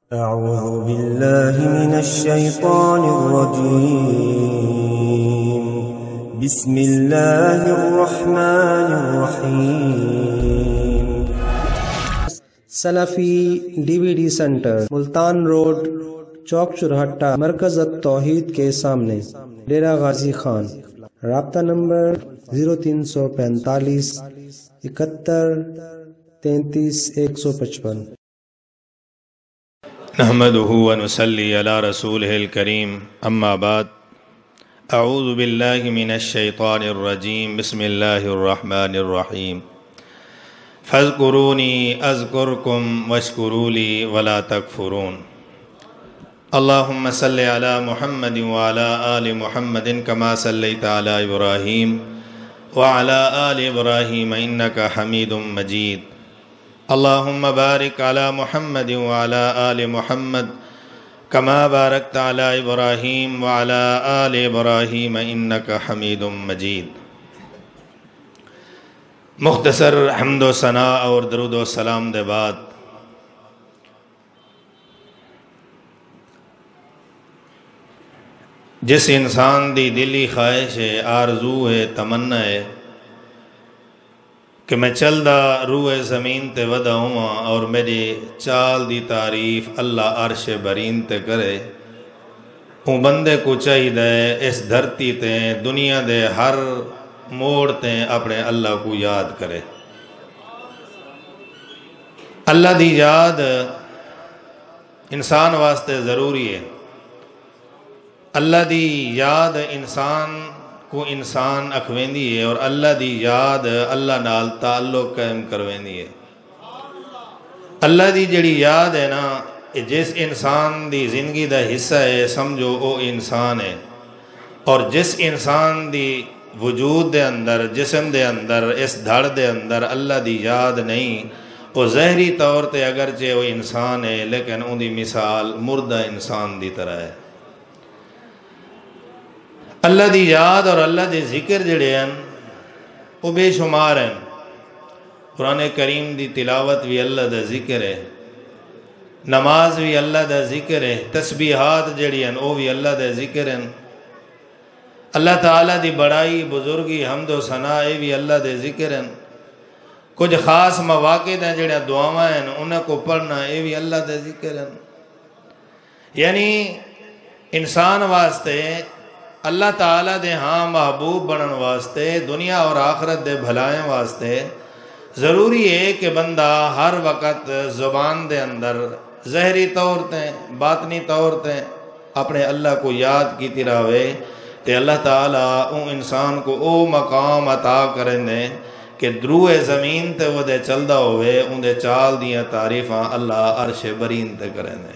أعوذ بالله من الشيطان الرجيم. بسم الله الرحمن الرحيم. سلفی DVD سینٹر، ملتان روڈ، چوک چرہٹہ، مرکز التوحید کے سامنے، ڈیرہ غازی خان۔ رابطہ نمبر 0345 71 33 155۔ نحمده ونصلي على رسوله الكريم، اما بعد، اعوذ باللہ من الشیطان الرجیم، بسم اللہ الرحمن الرحیم۔ فاذکرونی اذکرکم واشکروا لی ولا تکفرون۔ اللہم صل علی محمد وعلی آل محمد کما صلیت علی ابراہیم وعلی آل ابراہیم انک حمید مجید۔ اللہم بارک علی محمد وعلی آل محمد کما بارکت علی ابراہیم وعلی آل ابراہیم انک حمید مجید۔ مختصر حمد و ثناء اور درود و سلام دے بعد جس انسان دی دلی خواہش ہے، آرزو ہے، تمنا ہے کہ میں چلدا روح زمین تے ودا ہوں اور میری چال دی تعریف اللہ عرش برین تے کرے، اون بندے کو چاہیے اس دھرتی تے دنیا دے ہر موڑ تے اپنے اللہ کو یاد کرے۔ اللہ دی یاد انسان واسطے ضروری ہے۔ اللہ دی یاد انسان کو انسان اکھویندی ہے اور اللہ دی یاد اللہ نال تعلق قائم کرویندی ہے۔ اللہ دی جڑی یاد ہے نا، جس انسان دی زندگی دا حصہ ہے، سمجھو او انسان ہے۔ اور جس انسان دی وجود دے اندر، جسم دے اندر، اس دھڑ دے اندر اللہ دی یاد نہیں، وہ ظاہری طور تے اگرچہ وہ انسان ہے لیکن ان دی مثال مردہ انسان دی طرح ہے۔ اللہ دی یاد اور اللہ دے ذکر جڑے ہیں وہ بے شمار ہیں۔ قرآن کریم دی تلاوت بھی اللہ دا ذکر ہے، نماز بھی اللہ دا ذکر ہے، تسبیحات جڑی ہیں وہ بھی اللہ دا ذکر ہیں، اللہ تعالیٰ دی بڑائی، بزرگی، حمد و ثناء بھی اللہ دے ذکر ہیں۔ کچھ خاص مواقع ہیں جڑے دعاواں ہیں انہیں کو پڑھنا یہ بھی اللہ دے ذکر ہیں۔ یعنی انسان واسطے اللہ تعالیٰ دے ہاں محبوب بنن واسطے، دنیا اور آخرت دے بھلائیں واسطے ضروری ہے کہ بندہ ہر وقت زبان دے اندر ظاہری طور تے باطنی طور تے اپنے اللہ کو یاد کیتی رہے تے اللہ تعالیٰ ان انسان کو او مقام عطا کریں دے کہ دروہ زمین تے وہ دے چلدا ہوئے، ان دے چال دیاں تعریفاں اللہ عرش برین تے کریں دے۔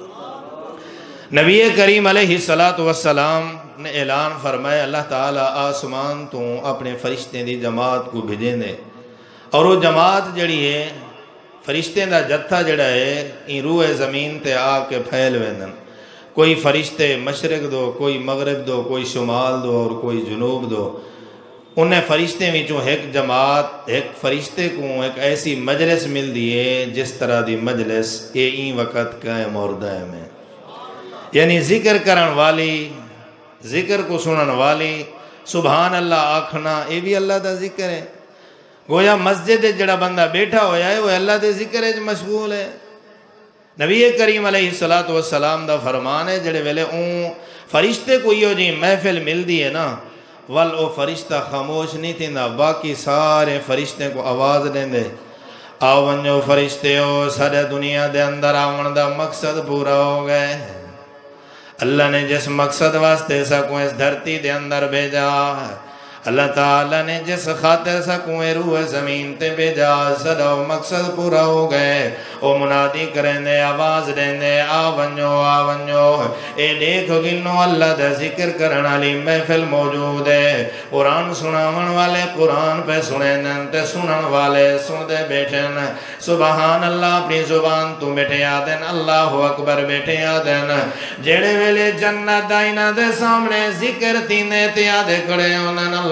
نبی کریم علیہ السلام نے اعلان فرمایا، اللہ تعالیٰ آسمان تو اپنے فرشتے دی جماعت کو بھیجیں دے، اور وہ جماعت جڑی ہے، فرشتے دا جتھا جڑا ہے، ان روح زمین تے آ کے پھیل ویندن۔ کوئی فرشتے مشرق دو، کوئی مغرب دو، کوئی شمال دو اور کوئی جنوب دو۔ انہیں فرشتے وچوں ایک جماعت، ایک فرشتے کو ایک ایسی مجلس مل دیئے جس طرح دی مجلس یہ این وقت قائم اور دائم ہے۔ یعنی ذکر کرن والی، ذکر کو سنن والی، سبحان اللہ آکھنا، یہ بھی اللہ دا ذکر ہے۔ گویا مسجد جڑا بندہ بیٹھا ہویا ہے وہ اللہ دے ذکر مشغول ہے۔ نبی کریم علیہ السلام دا فرمان ہے، جڑے ویلے اون فرشتے کو یہ جی محفل مل دی ہے نا، ول او فرشتہ خاموش نہیں تھیندا، باقی سارے فرشتے کو آواز دیں دے، آو ونجو فرشتے ہو، سارے دنیا دے اندر آون دا مقصد پورا ہو گئے۔ اللہ نے جس مقصد واسطے سکو اس دھرتی دے اندر بھیجا، اللہ تعالیٰ نے جس خاطر سکو روح زمین تے بھیجا، سدا مقصد پورا ہو گئے۔ او منادی کریں دے، آواز دیں دے، آ ونجو آ ونجو، اے دیکھو گنو اللہ دا ذکر کرن والی محفل موجود ہے۔ قرآن سناون والے قرآن پہ سنیں دیں تے سنن والے سن دے بیٹھیں۔ سبحان اللہ اپنی زبان تو بیٹھے آدن، اللہ اکبر بیٹھے آدن۔ جڑے ویلے جنت دائنہ دے سامنے ذکر تینے تے آدھے کھڑے ہونن،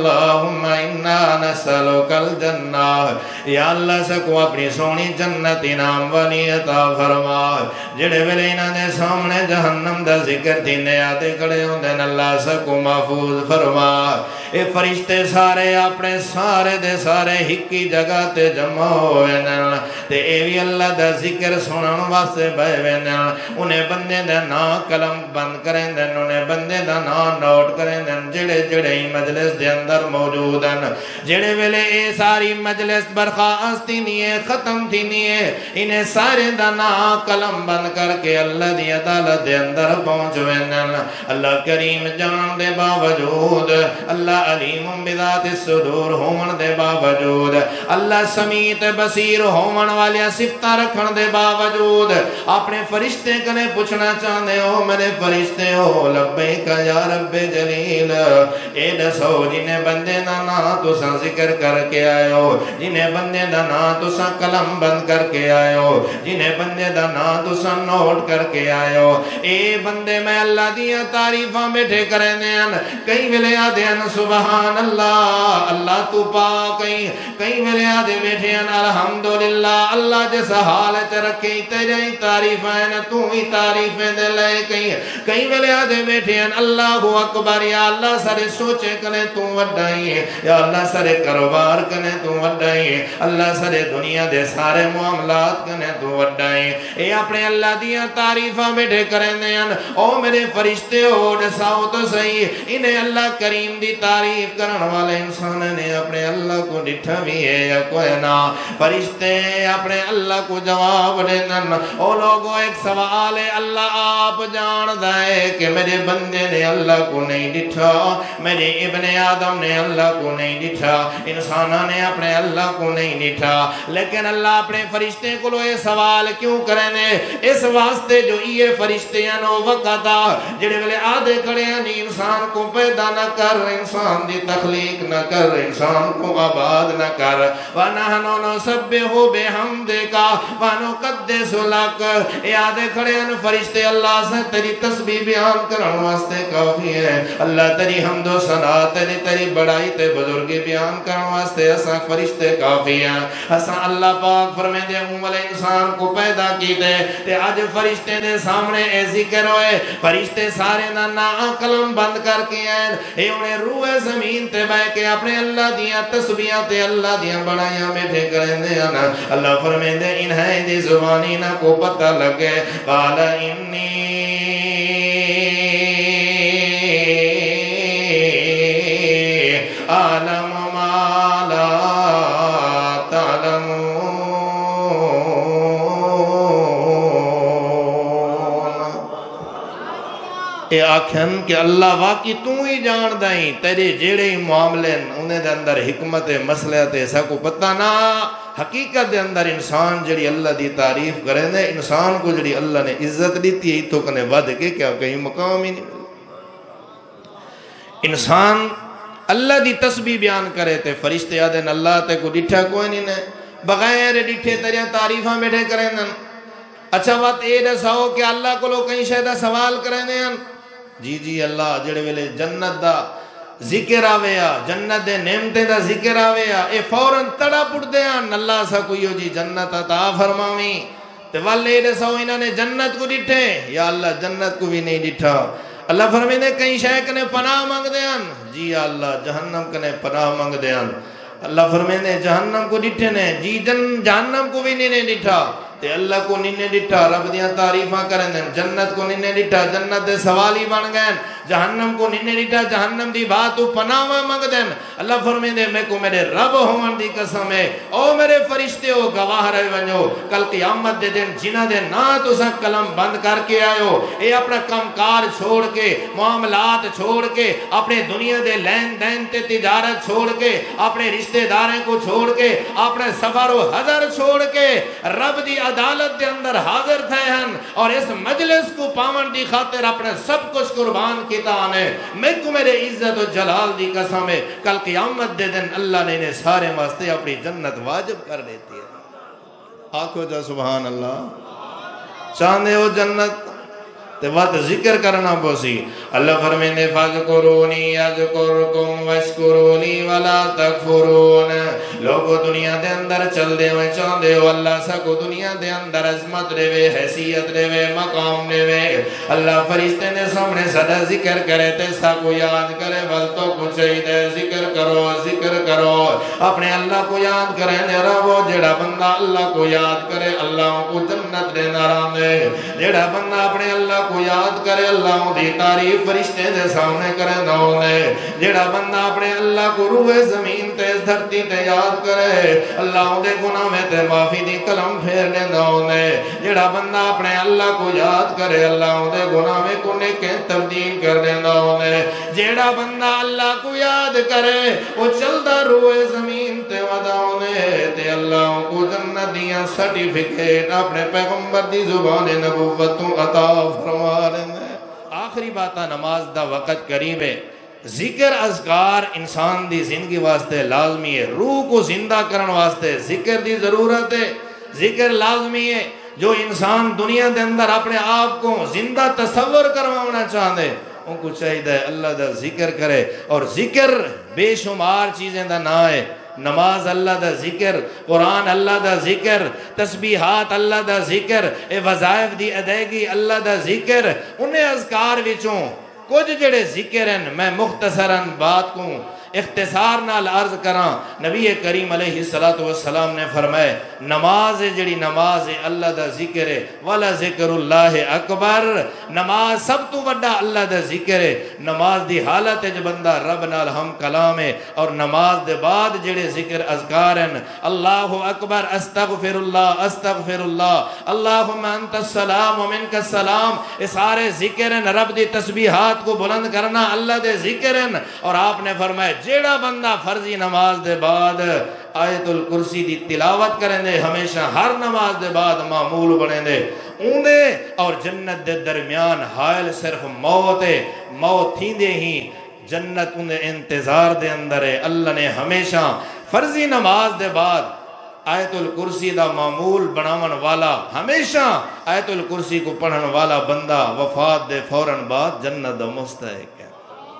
اللہم انا نسألک الجنہ، یا اللہ سکو اپنی سونی جنت انعام والی عطا فرما۔ جڑے ویلے انہاں دے سامنے جہنم دا ذکر تینے آتے کھڑے ہوندے اللہ سکو محفوظ فرما۔ اے فرشتے سارے اپنے سارے دے سارے ہکی جگہ تے جمع ہوئے نن، تے اے بھی اللہ دا ذکر سنن واسطے بے نن، انہیں بندے دا نام قلم بند کریں دن، انہیں بندے دا نام نوٹ کریں دن، جڑے جڑے مجلس دے اندر موجود ہیں، جڑے ویلے اے ساری مجلس برخاست نہیں ختم تھی نہیں، انہیں سارے دا نام قلم بند کر کے اللہ دی عدالت دے اندر پہنچویں دن۔ اللہ کریم جان دے باوجود، اللہ علیم بذات الصدور ہون دے باوجود، اللہ سمیت بصیر ہون والیا صفتہ رکھن دے باوجود اپنے فرشتے کنے پوچھنا چاہنے ہو میرے فرشتے ہو لبیک یا رب جلیل، اے دسو جنہیں بندے دا نا تسا ذکر کر کے آئے ہو، جنہیں بندے دا نا تسا قلم بند کر کے آئے ہو، جنہیں بندے دا نا تسا نوٹ کر کے آئے ہو، اے بندے میں اللہ دیا تعریفاں بیٹھے کریں دیں، کئی ویلے آدھے سبحان اللہ اللہ تو پاک، کئی ویلے آدھے بیٹھے الحمدللہ اللہ جس حال چرکے تیرے تعریف ہیں تو ہی تعریفیں دے لے، کئی ویلے آدھے بیٹھے اللہ اکبر، یا اللہ سارے سوچے کنے تو وڈائی ہے، یا اللہ سارے کاروبار کنے تو وڈائی ہے، اللہ سارے دنیا دے سارے معاملات کنے تو وڈائی ہے، اے اپنے اللہ دیا تعریفاں بیٹھے کریں دیں۔ او میرے فرشتے ہو دساؤ تو صحیح، انہیں اللہ کریم دی تعریف کرن والے انسان نے اپنے اللہ کو ڈٹھا بھی ہے یا کوئی نہ؟ فرشتے اپنے اللہ کو جواب دیں، او لوگوں ایک سوال ہے، اللہ آپ جان دائے کہ میرے بندے نے اللہ کو نہیں ڈٹھا، میرے ابن آدم نے اللہ کو نہیں ڈٹھا، انسانہ نے اپنے اللہ کو نہیں ڈٹھا، لیکن اللہ اپنے فرشتے کو لوے سوال کیوں کرنے؟ اس واسطے جو یہ فرشتے ہیں نو وقتا جڑے ویلے آدھے کھڑے ہیں انسان کو پیدا نہ کر، انسان دی تخلیق نہ کر، انسان کو آباد نہ کر، وَنَحْنُ نُسَبِّحُ بِحَمْدِكَ وَنُقَدِّسُ لَكَ، اے آدھے کھڑے ہیں فرشتے اللہ سے تیری تسبیح بیان کرن واسطے کافی ہے، اللہ تیری حمد و ثنا تیری بڑائی تے بزرگی بیان کرن واسطے اساں فرشتے کافی ہیں، اساں اللہ پاک فرمے دے والے انسان کو پیدا کی دے تے آج فرشتے دے سامنے اے ذکر ہوئے، فرشتے سارے نا قلم بند کر کے ہیں، اے انہیں روح زمین تے بے کے اپنے اللہ دیا تسبیحاں تے اللہ دیا بڑائیاں بیٹھے کریں دے آنا، اللہ فرمے دے انہیں دی زبانی نہ کو پتہ لگے، قال انی عالم ما لا تعلمون، اے آکھن کہ اللہ واقعی تو ہی جان دائیں تیرے جیڑے ہی معاملے انہیں دے اندر حکمت مسئلہ تے ایسا کو پتہ نہ، حقیقت دے اندر انسان جڑی اللہ دی تعریف کریں دے، انسان کو جڑی اللہ نے عزت دیتی ہے تو کنے ود کے کیا کہیں مقام ہی نہیں ملے، انسان اللہ دی تسبیح بیان کرے تے فرشتے آدھیں اللہ تے کو ڈٹھا کوئی نہیں، بغیر ڈٹھے تیرے تعریفاں بیٹھے کریں دیں۔ اچھا بات اے دساؤ کہ اللہ کو لوگ کہیں شاید سوال کریں دیں، جی اللہ جڑے ویلے جنت دا ذکر آویا، جنت دے نعمتیں دا ذکر آویا، اے فوراں تڑا پڑ دیاں اللہ سا کوئی جی جنت عطا فرماویں، تے والے دساؤ انہوں نے جنت کو ڈٹھے، یا اللہ جنت کو بھی نہیں ڈٹھا، اللہ فرمائے نے کہیں شے کنے پناہ مانگ دیاں، جی اللہ جہنم کنے پناہ مانگ دیاں، اللہ فرمائے نے جہنم کو ڈٹھے نے، جی جہنم کو بھی نہیں ڈٹھا، تے اللہ کو نہیں ڈٹھا، رب دیاں تعریفاں کریں دیں، جنت کو نہیں ڈٹھا، جنت دے سوالی بن گئے، جہنم کو نہیں ڈٹھا، جہنم دی بات تو پناہ مانگ دیں، اللہ فرمائے نے میں کو میرے رب ہون دی قسم ہے، او میرے فرشتے ہو گواہ رہے ونجو، کل قیامت دے دن جنہ دے نا تو سا قلم بند کر کے آئے ہو، اے اپنا کمکار چھوڑ کے، معاملات چھوڑ کے، اپنے دنیا دے لین دین تے تجارت چھوڑ کے، اپنے رشتہ داریں کو چھوڑ کے، اپنے سفر و حضر چھوڑ کے، رب دی عدالت دے اندر حاضر تھے ہیں، اور اس مجلس کو پاون دی خاطر اپنے سب کچھ قربان کیتا آنے، میں کو میرے عزت و جلال دی قسم ہے، کل قیامت دے دن اللہ نے انہیں سارے واسطے اپنی جنت واجب کر دیتی ہے، آنکھو جا سبحان اللہ، چاندے ہو جنت، تے وقت ذکر کرنا پوسی اللہ فرمیندے فَاذْكُرُونِي أَذْكُرْكُمْ وَاشْكُرُوا لِي وَلَا تَكْفُرُونَ لوگو دنیا دے اندر چل دے ہوئے چاندے ہو اللہ سکو دنیا دے اندر عظمت دے وے حیثیت دے وے مقام دے وے اللہ فرشتے نے سامنے صدا ذکر کرے تے سکو یاد کرے ولتو کچھ دے ذکر کرو اپنے اللہ کو یاد کرے نیرہ وہ جڑا بندہ اللہ کو یاد کرے اللہ کو جنت دے ناران دے جڑا بندہ اپنے اللہ کو یاد کرے اللہ دی تعریف فرشتے دے سامنے کرے نو دے جڑا بندہ اپنے اللہ کو روح زمین تے دھرتی تے یاد کرے اللہ دے گناہ میں تے معافی دی کلم پھیر دے نو دے جڑا بندہ اپنے اللہ کو یاد کرے اللہ دے گناہ میں کونے کے تبدیل کر دے نو دے جڑا بندہ اللہ کو یاد کرے وہ چلدا روح زمین تے وداؤ دے تے اللہ کو جنت دیاں سرٹیفکیٹ اپنے پیغمبر دی زبان نبوت تو عطا فرما دے آخری باتہ نماز دا وقت قریب ہے ذکر اذکار انسان دی زندگی واسطے لازمی ہے روح کو زندہ کرن واسطے ذکر دی ضرورت ہے ذکر لازمی ہے جو انسان دنیا دے اندر اپنے آپ کو زندہ تصور کروانا چاہتے ان کو چاہیے اللہ دا ذکر کرے اور ذکر بے شمار چیزیں دا نہ ہے نماز اللہ دا ذکر قرآن اللہ دا ذکر تسبیحات اللہ دا ذکر وظائف دی ادائیگی اللہ دا ذکر انہیں اذکار وچوں کچھ جڑے ذکر ہیں میں مختصراً بات کو اختصار نال عرض کران نبی کریم علیہ السلام نے فرمائے نماز جڑی نماز اللہ دا ذکر ہے والا ذکر اللہ اکبر نماز سب تو بڑا اللہ دا ذکر ہے نماز دی حالت جو بندہ رب نال ہم کلام ہے اور نماز دے بعد جڑے ذکر اذکار ہیں اللہ اکبر استغفر اللہ اللہم انت السلام و منک السلام یہ سارے ذکر ہیں رب دی تسبیحات کو بلند کرنا اللہ دے ذکر ہیں اور آپ نے فرمائے جیڑا بندہ فرضی نماز دے بعد آیت الکرسی دی تلاوت کریں دے ہمیشہ ہر نماز دے بعد معمول بنے دے اوندے اور جنت دے درمیان حائل صرف موت ہے موت تھی دے ہی جنت اوندے انتظار دے اندر ہے اللہ نے ہمیشہ فرضی نماز دے بعد آیت الکرسی دا معمول بناون والا ہمیشہ آیت الکرسی کو پڑھن والا بندہ وفات دے فوراً بعد جنت دا مستحق ہے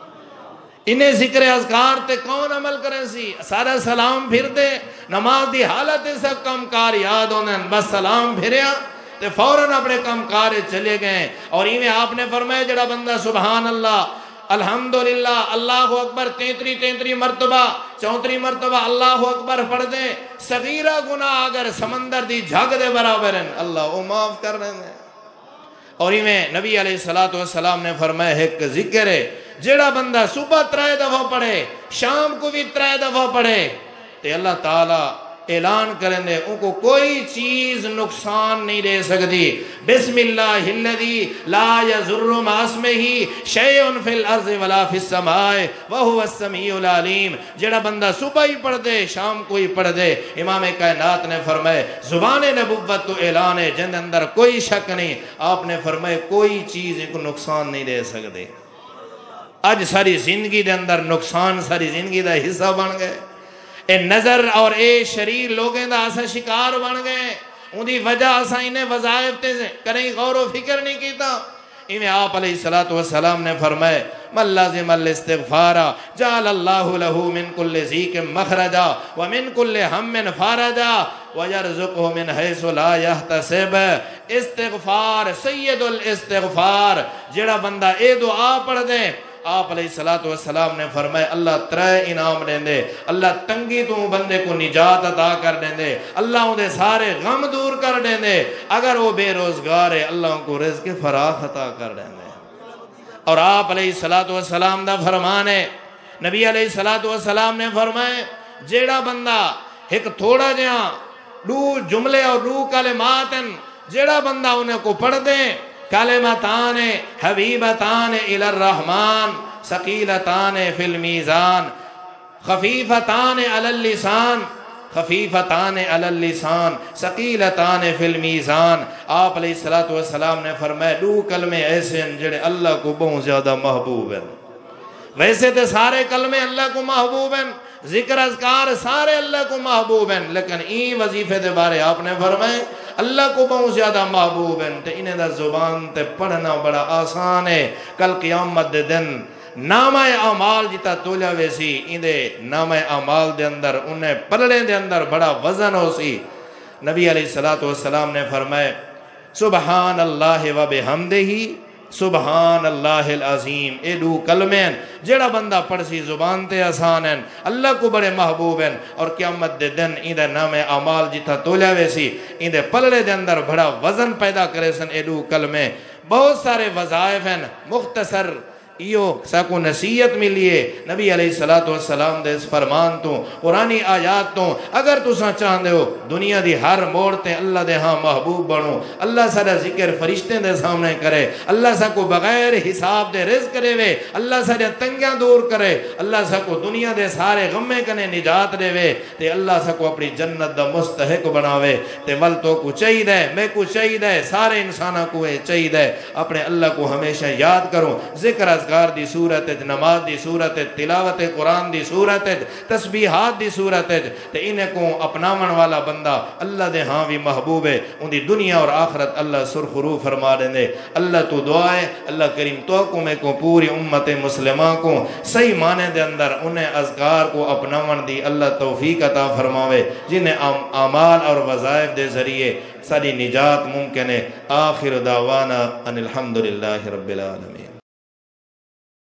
انہیں ذکر اذکار تے کون عمل کریں سی سارا سلام پھر دے نماز دی حالت سب کم کار یاد ہونے بس سلام پھریا تے فوراً اپنے کم کار چلے گئے اور انہیں آپ نے فرمایا جڑا بندہ سبحان اللہ الحمدللہ اللہ اکبر 33 مرتبہ 34 مرتبہ اللہ اکبر پڑھ دیں صغیرہ گناہ اگر سمندر دی جھگ دے برابر ہیں اللہ وہ معاف کر رہے ہیں اور انہیں نبی علیہ السلام نے فرمایا ایک ذکر ہے جیڑا بندہ صبح 3 دفعہ پڑھے شام کو بھی 3 دفعہ پڑھے تے اللہ تعالیٰ اعلان کریں دے ان کو کوئی چیز نقصان نہیں دے سکتی بسم اللہ الذی لا یضر مع اسمہ شیء فی الارض ولا فی السماء وہو السمیع العلیم جیڑا بندہ صبح ہی پڑھ دے شام کو ہی پڑھ دے امام کائنات نے فرمائے زبان نبوت تو اعلان ہے جن اندر کوئی شک نہیں آپ نے فرمائے کوئی چیز ان کو نقصان نہیں دے سکتے اج ساری زندگی دے اندر نقصان ساری زندگی دا حصہ بن گئے اے نظر اور اے شریر لوگیں دا اسا شکار بن گئے ان دی وجہ اسا انہیں وظائف تے کریں غور و فکر نہیں کیتا انہیں آپ علیہ السلام نے فرمائے من لازم الاستغفار جعل اللہ له من کل ضیق مخرجا ومن کل ہم فارجا ویرزقہ من حیث لا یحتسب استغفار سید الاستغفار جڑا بندہ اے دعا پڑھ دیں آپ علیہ السلام نے فرمایا اللہ 3 انعام دیں دے اللہ تنگی تو بندے کو نجات عطا کر دیں دے اللہ ان دے سارے غم دور کر دیں دے اگر وہ بے روزگار ہے اللہ ان کو رزق فراخ عطا کر دیں دے اور آپ علیہ السلام دا فرمان ہے نبی علیہ السلام نے فرمایا جیڑا بندہ ایک تھوڑا جہاں 2 جملے اور 2 کلمات جیڑا بندہ انہیں کو پڑھ دیں کلمتان حبیبتان الی الرحمن ثقیلتان فی المیزان خفیفتان علی اللسان ثقیلتان فی المیزان آپ علیہ السلام نے فرمایا 2 کلمے ایسے ہیں جڑے اللہ کو بہت زیادہ محبوب ہیں ویسے تو سارے کلمے اللہ کو محبوب ہیں ذکر اذکار سارے اللہ کو محبوب ہیں لیکن این وظیفے دے بارے آپ نے فرمائے اللہ کو بہت زیادہ محبوب ہیں تے انہیں دا زبان تے پڑھنا بڑا آسان ہے. کل قیامت دے دن نامہ اعمال جتا تولا ویسی اندے نامہ اعمال دے اندر انہیں پلڑے دے اندر بڑا وزن ہو سی. نبی علیہ السلام نے فرمائے سبحان اللہ و بحمدہ سبحان اللہ العظیم. اے دو کلمین جڑا بندہ پڑھ سی زبان تے آسان ہیں, اللہ کو بڑے محبوب ہیں, اور قیامت دے دن اندے نام اعمال جتا تولا ویسی اندے پلڑے دے اندر بڑا وزن پیدا کرے سن. اے دو کلمے بہت سارے وظائف ہیں. مختصر ایو ساکو نصیحت ملیے نبی علیہ السلام دے اس فرمان تو قرآنی آیات تو. اگر تساں چاہندے ہو دنیا دی ہر موڑ تے اللہ دے ہاں محبوب بنو, اللہ سارا ذکر فرشتے دے سامنے کرے, اللہ ساکو بغیر حساب دے رزق کرے وے, اللہ سارے تنگیاں دور کرے, اللہ ساکو دنیا دے سارے غمے کنے نجات دے وے, تے اللہ ساکو اپنی جنت دا مستحق بناوے. تے ول تو کو چاہید ہے, میں کو چاہید ہے, سارے انسانہ کو چاہید ہے اپنے اللہ کو ہمیشہ یاد کرو. ذکر اذکار دی صورت, نماز دی صورت, تلاوت قرآن دی صورت, تسبیحات دی صورت, تے انہیں کو اپنامن والا بندہ اللہ دے ہاں بھی محبوب ہے. ان دی دنیا اور آخرت اللہ سرخرو فرما دے. اللہ تو دعائے اللہ کریم تو کو میں کو پوری امت مسلمہ کو صحیح معنی دے اندر انہیں اذکار کو اپنامن دی اللہ توفیق عطا فرماوے, جنہیں اعمال اور وظائف دے ذریعے ساری نجات ممکن ہے. آخر دعوانا ان الحمدللہ رب العالمین.